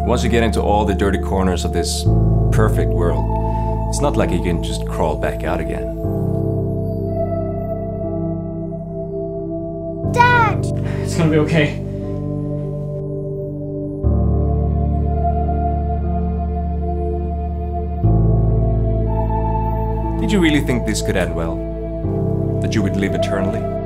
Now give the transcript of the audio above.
Once you get into all the dirty corners of this perfect world, it's not like you can just crawl back out again. Dad! It's gonna be okay. Did you really think this could end well? That you would live eternally?